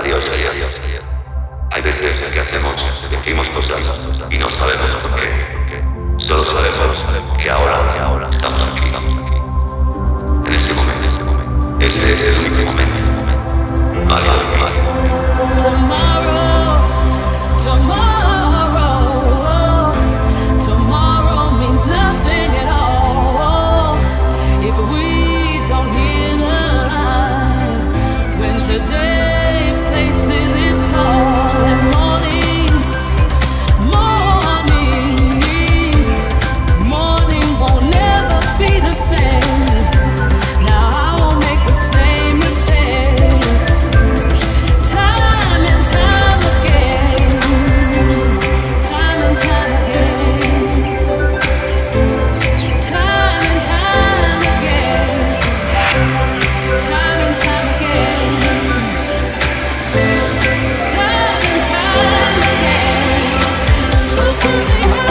Adiós, adiós. Hay veces que decimos cosas y no sabemos por qué. Solo sabemos que ahora estamos aquí. En ese momento. Este es el único momento. Vale. Tomorrow means nothing at all if we don't hear the line when today places its call and morning won't never be the same. Now I won't make the same mistakes time and time again, time and time again, time and time again, time and time again, time and time again. How do you do?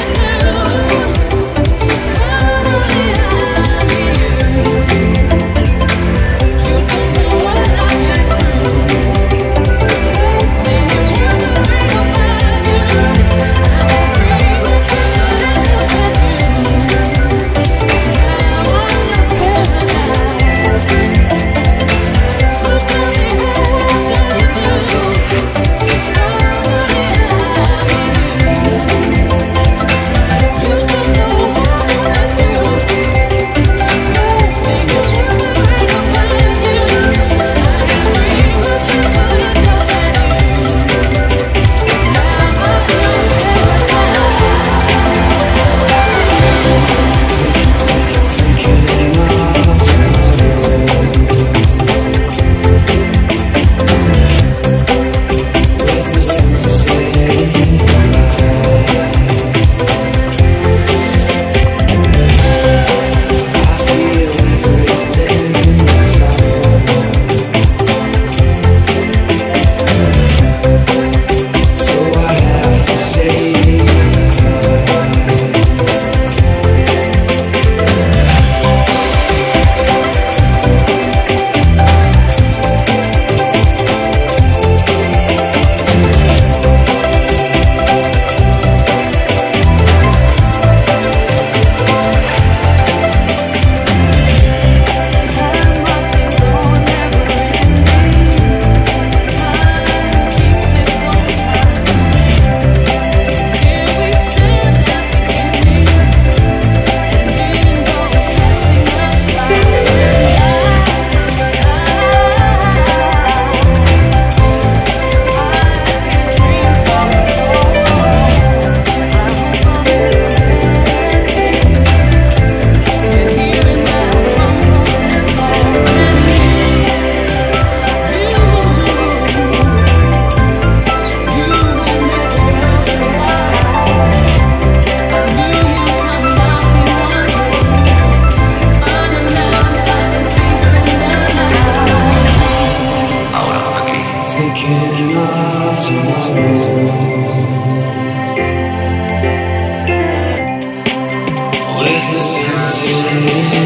Thinking of tomorrow with the sunset.